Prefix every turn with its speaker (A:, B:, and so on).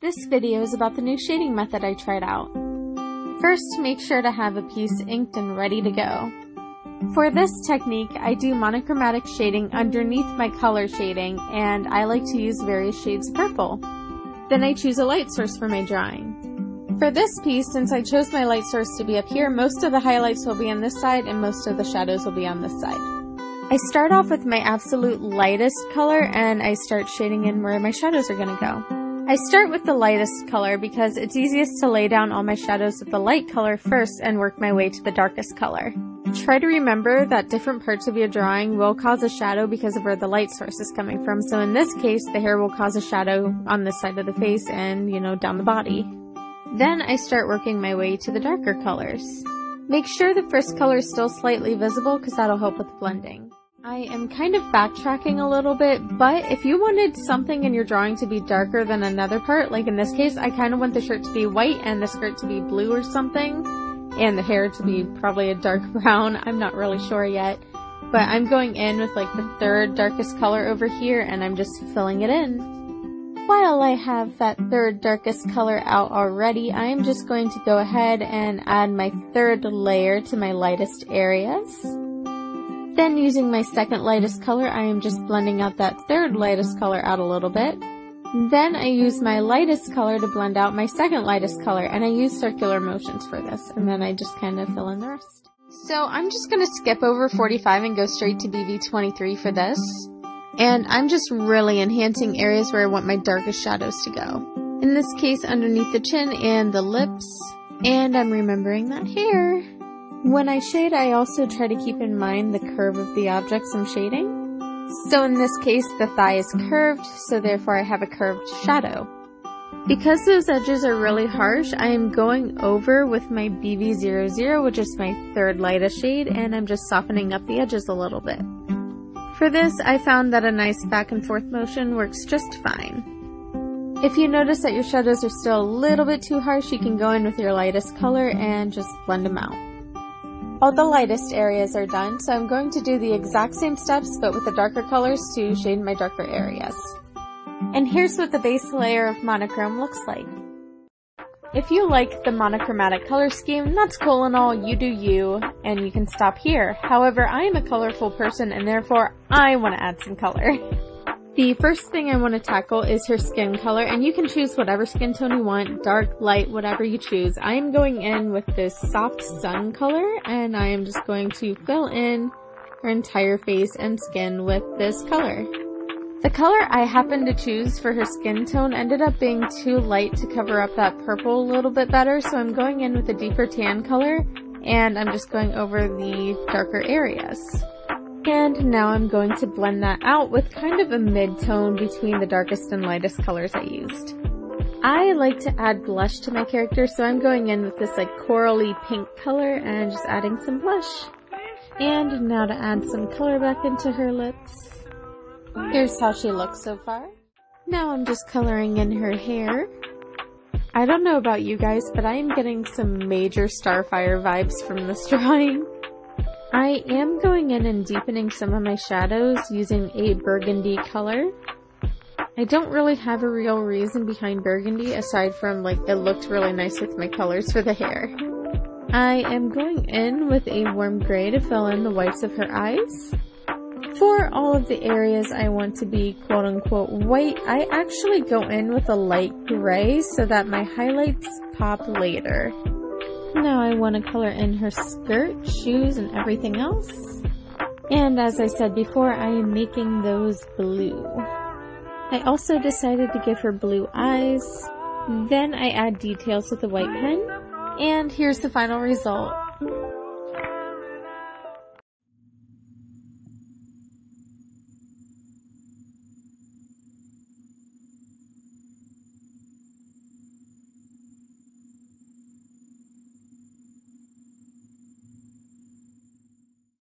A: This video is about the new shading method I tried out. First, make sure to have a piece inked and ready to go. For this technique, I do monochromatic shading underneath my color shading, and I like to use various shades of purple. Then I choose a light source for my drawing. For this piece, since I chose my light source to be up here, most of the highlights will be on this side and most of the shadows will be on this side. I start off with my absolute lightest color and I start shading in where my shadows are going to go. I start with the lightest color because it's easiest to lay down all my shadows with the light color first and work my way to the darkest color. Try to remember that different parts of your drawing will cause a shadow because of where the light source is coming from. So in this case, the hair will cause a shadow on this side of the face and, down the body. Then I start working my way to the darker colors. Make sure the first color is still slightly visible because that'll help with blending. I am kind of backtracking a little bit, but if you wanted something in your drawing to be darker than another part, like in this case, I kind of want the shirt to be white and the skirt to be blue or something, and the hair to be probably a dark brown. I'm not really sure yet, but I'm going in with like the third darkest color over here and I'm just filling it in. While I have that third darkest color out already, I'm just going to go ahead and add my third layer to my lightest areas. Then using my second lightest color, I am just blending out that third lightest color out a little bit. Then I use my lightest color to blend out my second lightest color, and I use circular motions for this, and then I just kind of fill in the rest. So I'm just going to skip over 45 and go straight to BB23 for this. And I'm just really enhancing areas where I want my darkest shadows to go. In this case, underneath the chin and the lips, and I'm remembering that hair. When I shade, I also try to keep in mind the curve of the objects I'm shading. So in this case, the thigh is curved, so therefore I have a curved shadow. Because those edges are really harsh, I am going over with my BB00, which is my third lightest shade, and I'm just softening up the edges a little bit. For this, I found that a nice back and forth motion works just fine. If you notice that your shadows are still a little bit too harsh, you can go in with your lightest color and just blend them out. All the lightest areas are done, so I'm going to do the exact same steps but with the darker colors to shade my darker areas. And here's what the base layer of monochrome looks like. If you like the monochromatic color scheme, that's cool and all, you do you, and you can stop here. However, I am a colorful person and therefore I want to add some color. The first thing I want to tackle is her skin color, and you can choose whatever skin tone you want, dark, light, whatever you choose. I am going in with this soft sun color, and I am just going to fill in her entire face and skin with this color. The color I happened to choose for her skin tone ended up being too light to cover up that purple a little bit better, so I'm going in with a deeper tan color, and I'm just going over the darker areas. And now I'm going to blend that out with kind of a mid-tone between the darkest and lightest colors I used. I like to add blush to my character, so I'm going in with this like corally pink color and just adding some blush. And now to add some color back into her lips. Here's how she looks so far. Now I'm just coloring in her hair. I don't know about you guys, but I am getting some major Starfire vibes from this drawing. I am going in and deepening some of my shadows using a burgundy color. I don't really have a real reason behind burgundy aside from like it looked really nice with my colors for the hair. I am going in with a warm gray to fill in the whites of her eyes. For all of the areas I want to be quote-unquote white, I actually go in with a light gray so that my highlights pop later. Now I want to color in her skirt, shoes, and everything else. And as I said before, I am making those blue. I also decided to give her blue eyes. Then I add details with a white pen. And here's the final result.